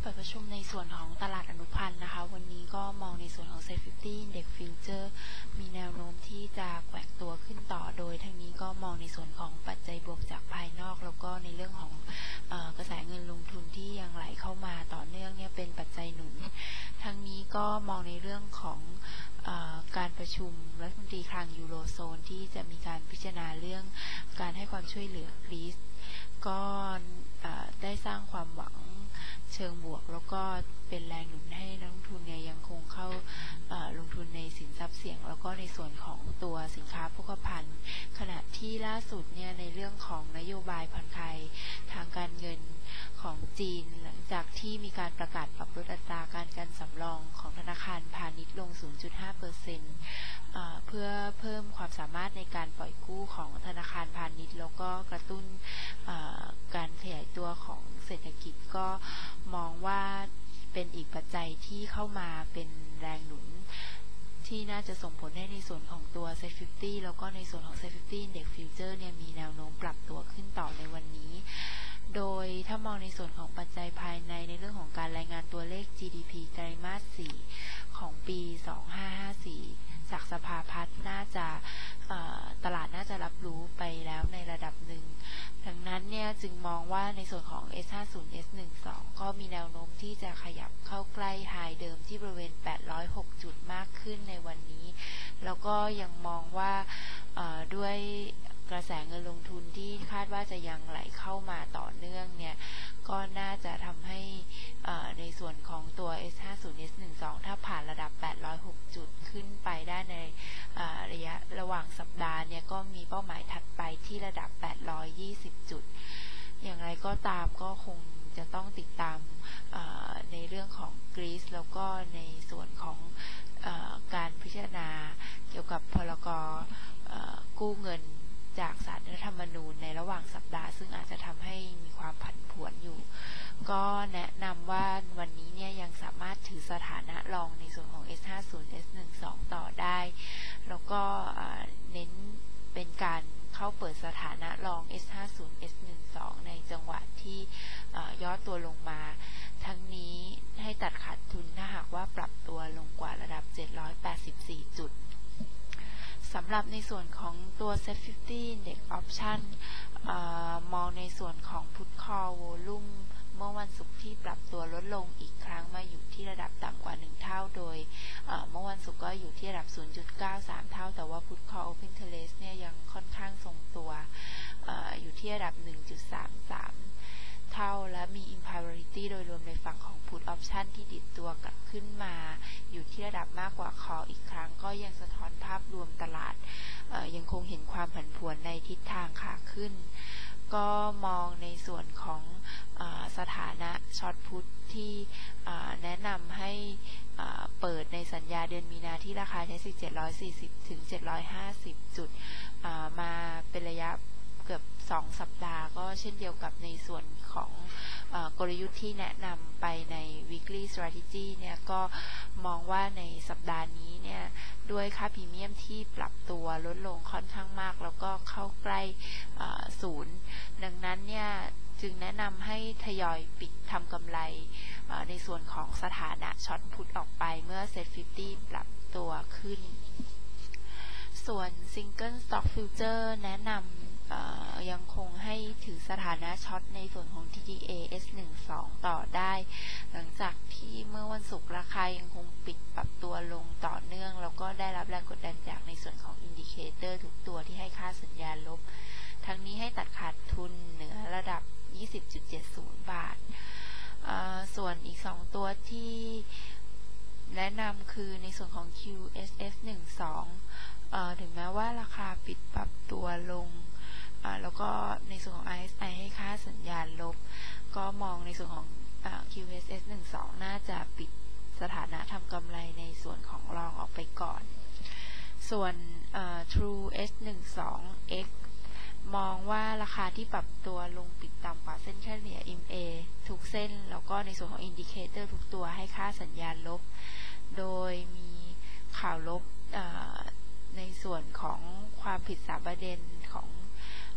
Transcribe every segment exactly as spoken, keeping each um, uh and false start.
เปิดประชุมในส่วนของตลาดอนุพันธ์นะคะวันนี้ก็มองในส่วนของ เซ็ต ห้าสิบ Index Future มีแนวโน้มที่จะแกว่งตัวขึ้นต่อโดยทั้งนี้ก็มองในส่วนของปัจจัยบวกจากภายนอกแล้วก็ในเรื่องของเอ่อกระแสเงินลงทุนที่ยังไหลเข้ามาต่อเนื่องเนี่ยเป็นปัจจัยหนุนทั้งนี้ก็มองในเรื่องของเอ่อการประชุมรัฐมนตรีคลังยูโรโซนที่จะมีการพิจารณาเรื่องการให้ความช่วยเหลือกรีซก็ได้สร้างความหวังเชิงบวกแล้วก็เป็นแรงหนุนให้นักลงทุนเนี่ยยังคงเข้าลงทุนในสินทรัพย์เสี่ยงแล้วก็ในส่วนของตัวสินค้าโภคภัณฑ์ขณะที่ล่าสุดเนี่ยในเรื่องของนโยบายผ่อนคลายทางการเงินของจีนหลังจากที่มีการประกาศปรับลดอัตราการกันสำรองของธนาคารพาณิชย์ลง ศูนย์จุดห้าเปอร์เซ็นต์ เพื่อเพิ่มความสามารถในการปล่อยกู้ของธนาคารพาณิชย์แล้วก็กระตุ้นการขยายตัวของเศรษฐกิจก็มองว่าเป็นอีกปัจจัยที่เข้ามาเป็นแรงหนุนที่น่าจะส่งผลให้ในส่วนของตัว เซ็ต ห้าสิบ แล้วก็ในส่วนของ เซ็ต ห้าสิบ Index Future เนี่ยมีแนวโน้มปรับตัวขึ้นต่อในวันนี้โดยถ้ามองในส่วนของปัจจัยภายในในเรื่องของการรายงานตัวเลข จี ดี พี ไตรมาส สี่ของปี สองพันห้าร้อยห้าสิบสี่จากสภาพัฒน์น่าจะตลาดน่าจะรับรู้ไปแล้วในระดับหนึ่งดังนั้นเนี่ยจึงมองว่าในส่วนของ เอส ห้าสิบ เอส สิบสอง ก็มีแนวโน้มที่จะขยับเข้าใกล้ไฮเดิมที่บริเวณแปดร้อยหกจุดมากขึ้นในวันนี้แล้วก็ยังมองว่าด้วยกระแสเงินลงทุนที่คาดว่าจะยังไหลเข้ามาต่อเนื่องเนี่ยก็น่าจะทำให้ในส่วนของตัว เอส ห้าสิบ เอส สิบสอง ถ้าผ่านระดับแปดร้อยหกจุดขึ้นไปได้ในระยะระหว่างสัปดาห์เนี่ยก็มีเป้าหมายถัดไปที่ระดับแปดร้อยยี่สิบจุดอย่างไรก็ตามก็คงจะต้องติดตามในเรื่องของกรีซแล้วก็ในส่วนของการพิจารณาเกี่ยวกับพรกกู้เงินจากศาลรัฐธรรมนูญในระหว่างสัปดาห์ซึ่งอาจจะทำให้มีความผันผวนอยู่ก็แนะนำว่าวันนี้เนี่ยยังสามารถถือสถานะรองในส่วนของ เอส ห้าสิบ เอส สิบสอง ต่อได้แล้วก็เน้นเป็นการเข้าเปิดสถานะรอง เอส ห้าสิบ เอส สิบสอง ในจังหวะที่ย่อตัวลงมาทั้งนี้ให้ตัดขาดทุนถ้าหากว่าปรับตัวลงกว่าระดับเจ็ดร้อยแปดสิบสี่จุดสำหรับในส่วนของตัว เซ็ต ห้าสิบ Index Option เอ่อมองในส่วนของ Put Call Volume เมื่อวันศุกร์ที่ปรับตัวลดลงอีกครั้งมาอยู่ที่ระดับต่ำกว่าหนึ่งเท่าโดยเอ่อเมื่อวันศุกร์ก็อยู่ที่ระดับ ศูนย์จุดเก้าสาม เท่าแต่ว่า Put Call Open Interest เนี่ยยังค่อนข้างทรงตัวเอ่ออยู่ที่ระดับ หนึ่งจุดสามสาม เท่าและมี Imparity โดยรวมในฝั่งของ Put Option ที่ดิดตัวกลับขึ้นมาอยู่ที่ระดับมากกว่า Call อีกครั้งก็ยังสะท้อนภาพรวมตลาดยังคงเห็นความผันผวนในทิศทางขาขึ้นก็มองในส่วนของสถานะช็อตพุทที่แนะนำให้เปิดในสัญญาเดือนมีนาที่ราคาใช้สิบเจ็ดร้อยสี่สิบถึงเจ็ดร้อยห้าสิบจุดมาเป็นระยะเกือบสองสัปดาห์ก็เช่นเดียวกับในส่วนของกลยุทธ์ที่แนะนำไปใน weekly strategy เนี่ยก็มองว่าในสัปดาห์นี้เนี่ยด้วยค่าพรีเมียมที่ปรับตัวลดลงค่อนข้างมากแล้วก็เข้าใกล้ศูนย์ดังนั้นเนี่ยจึงแนะนำให้ทยอยปิดทำกำไรในส่วนของสถานะช็อตพุทออกไปเมื่อ เซ็ต ห้าสิบ ปรับตัวขึ้นส่วน Single Stock Future แนะนำยังคงให้ถือสถานะช็อตในส่วนของ ที ที เอ เอส สิบสอง ต่อได้หลังจากที่เมื่อวันศุกร์ราคายังคงปิดปรับตัวลงต่อเนื่องแล้วก็ได้รับแรงกดดันจากในส่วนของอินดิเคเตอร์ทุกตัวที่ให้ค่าสัญญาณลบทั้งนี้ให้ตัดขาดทุนเหนือระดับ ยี่สิบจุดเจ็ดศูนย์ บาทส่วนอีกสองตัวที่แนะนำคือในส่วนของ คิว เอส เอฟ สิบสองถึงแม้ว่าราคาปิดปรับตัวลงแล้วก็ในส่วนของ อาร์ เอส ไอ ให้ค่าสัญญาณลบก็มองในส่วนของ คิว เอส เอส สิบสอง น่าจะปิดสถานะทำกำไรในส่วนของรองออกไปก่อนส่วน True เอส สิบสอง เอ็กซ์ มองว่าราคาที่ปรับตัวลงปิดต่ำกว่าเส้นเฉลี่ย เอ็ม เอ ทุกเส้นแล้วก็ในส่วนของอินดิเคเตอร์ทุกตัวให้ค่าสัญญาณลบโดยมีข่าวลบในส่วนของความผิดสามประเด็นของ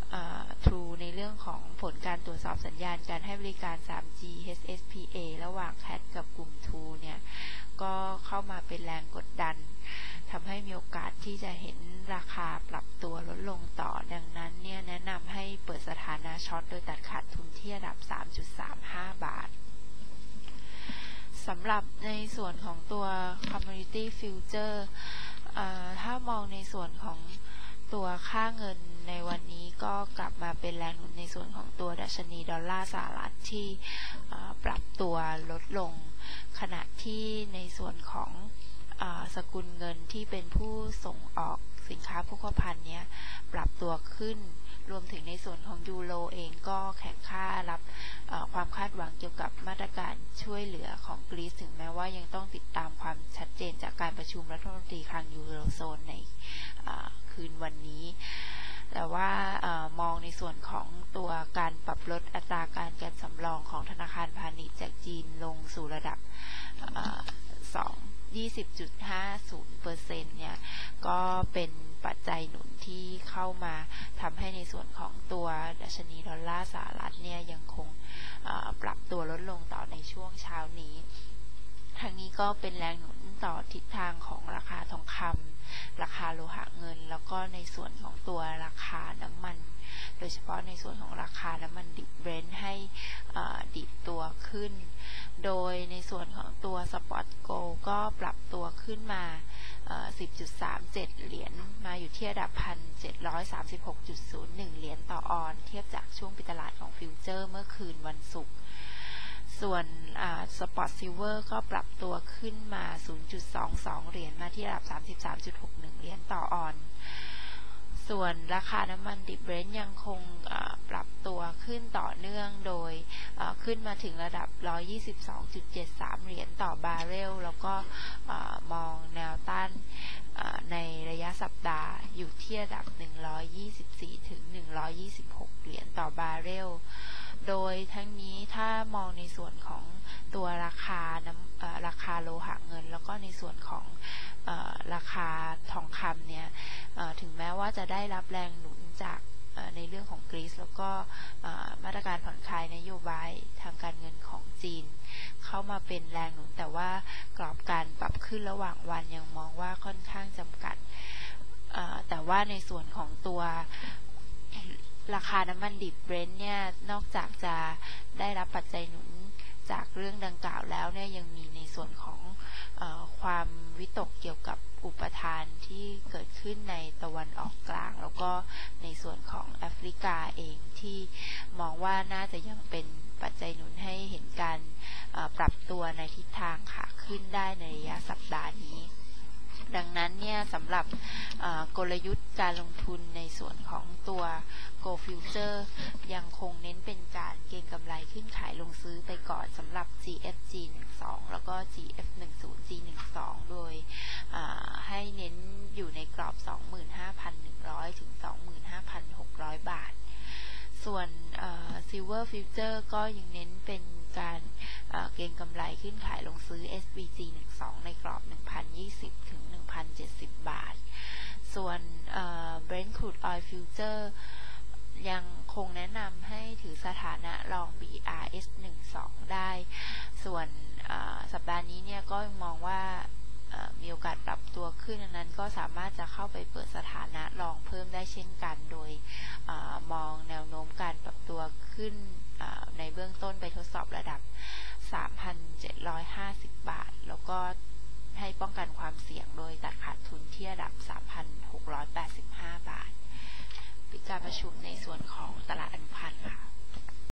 True ในเรื่องของผลการตรวจสอบสัญญาณการให้บริการ ทรี จี เอช เอส พี เอ ระหว่าง แคท กับกลุ่ม True เนี่ยก็เข้ามาเป็นแรงกดดันทำให้มีโอกาสที่จะเห็นราคาปรับตัวลดลงต่อดังนั้นเนี่ยแนะนำให้เปิดสถานะช็อตโดยตัดขาดทุนที่ระดับ สามจุดสามห้า บาทสำหรับในส่วนของตัว Commodity Future ถ้ามองในส่วนของตัวค่าเงินในวันนี้ก็กลับมาเป็นแรงหนุนในส่วนของตัวดัชนีดอลลาร์สหรัฐที่ปรับตัวลดลงขณะที่ในส่วนของสกุลเงินที่เป็นผู้ส่งออกสินค้าโภคภัณฑ์เนี้ยปรับตัวขึ้นรวมถึงในส่วนของยูโรเองก็แข็งค่ารับความคาดหวังเกี่ยวกับมาตรการช่วยเหลือของกรีซถึงแม้ว่ายังต้องติดตามความชัดเจนจากการประชุมรัฐมนตรีคลังยูโรโซนในคืนวันนี้แต่ว่ามองในส่วนของตัวการปรับลดอัตราการเงินสำรองของธนาคารพาณิชย์จากจีนลงสู่ระดับสอง ยี่สิบจุดห้าศูนย์เปอร์เซ็นต์ เนี่ยก็เป็นปัจจัยหนุนที่เข้ามาทำให้ในส่วนของตัวดัชนีดอลลาร์สหรัฐเนี่ยยังคงปรับตัวลดลงต่อในช่วงเช้านี้ทางนี้ก็เป็นแรงหนุนต่อทิศทางของราคาทองคำราคาโลหะเงินแล้วก็ในส่วนของตัวราคาน้ำมันโดยเฉพาะในส่วนของราคาน้ำมันดิบเบรนท์ให้ดิบตัวขึ้นโดยในส่วนของตัวสปอตโกลด์ก็ปรับตัวขึ้นมา สิบจุดสามเจ็ด เหรียญมาอยู่ที่ระดับ หนึ่งพันเจ็ดร้อยสามสิบหกจุดศูนย์หนึ่ง เหรียญต่อออนซ์เทียบจากช่วงปิดตลาดของฟิวเจอร์เมื่อคืนวันศุกร์ส่วนสปอตซิลเวอร์ก็ปรับตัวขึ้นมา ศูนย์จุดสองสอง เหรียญมาที่ระดับ สามสิบสามจุดหกหนึ่ง เหรียญต่อออนซ์ส่วนราคาน้ำมันดิบเบรนท์ยังคงปรับตัวขึ้นต่อเนื่องโดยขึ้นมาถึงระดับ หนึ่งร้อยยี่สิบสองจุดเจ็ดสาม เหรียญต่อบาร์เรลแล้วก็มองแนวต้านในระยะสัปดาห์อยู่ที่ระดับ หนึ่งร้อยยี่สิบสี่ถึงหนึ่งร้อยยี่สิบหก เหรียญต่อบาร์เรลโดยทั้งนี้ถ้ามองในส่วนของตัวราคาน้ำราคาโลหะเงินแล้วก็ในส่วนของราคาทองคำเนี่ยถึงแม้ว่าจะได้รับแรงหนุนจากในเรื่องของกรีซแล้วก็มาตรการผ่อนคลายนโยบายทางการเงินของจีนเข้ามาเป็นแรงหนุนแต่ว่ากรอบการปรับขึ้นระหว่างวันยังมองว่าค่อนข้างจำกัดแต่ว่าในส่วนของตัวราคาน้ำมันดิบเบรนท์เนี่ยนอกจากจะได้รับปัจจัยหนุนจากเรื่องดังกล่าวแล้วเนี่ยยังมีในส่วนของเอ่อความวิตกเกี่ยวกับอุปทานที่เกิดขึ้นในตะวันออกกลางแล้วก็ในส่วนของแอฟริกาเองที่มองว่าน่าจะยังเป็นปัจจัยหนุนให้เห็นการปรับตัวในทิศทางขาขึ้นได้ในระยะสัปดาห์นี้ดังนั้นเนี่ยสำหรับกลยุทธ์การลงทุนในส่วนของตัว Gold Future ยังคงเน้นเป็นการเก็งกำไรขึ้นขายลงซื้อไปก่อนสำหรับ จี เอฟ จี สิบสอง แล้วก็ จี เอฟ สิบ จี สิบสอง โดยให้เน้นอยู่ในกรอบ สองหมื่นห้าพันหนึ่งร้อย ถึง สองหมื่นห้าพันหกร้อย บาทส่วน Silver Future ก็ยังเน้นเป็นการเก็งกำไรขึ้นขายลงซื้อ เอส บี จี สิบสอง ในกรอบ หนึ่งพันยี่สิบ ถึง หนึ่งพันเจ็ดสิบ บาทส่วน Brent Crude Oil Future ยังคงแนะนำให้ถือสถานะลอง บี อาร์ เอส สิบสอง ได้ส่วนสัปดาห์นี้เนี่ยก็มองว่ามีโอกาสปรับตัวขึ้นดังนั้นก็สามารถจะเข้าไปเปิดสถานะลองเพิ่มได้เช่นกันโดยมองแนวโน้มการปรับตัวขึ้นในเบื้องต้นไปทดสอบระดับ สามพันเจ็ดร้อยห้าสิบ บาทแล้วก็ให้ป้องกันความเสี่ยงโดยตัดขาดทุนที่ระดับ สามพันหกร้อยแปดสิบห้า บาทปิดการประชุมในส่วนของตลาดอนุพันธ์ค่ะ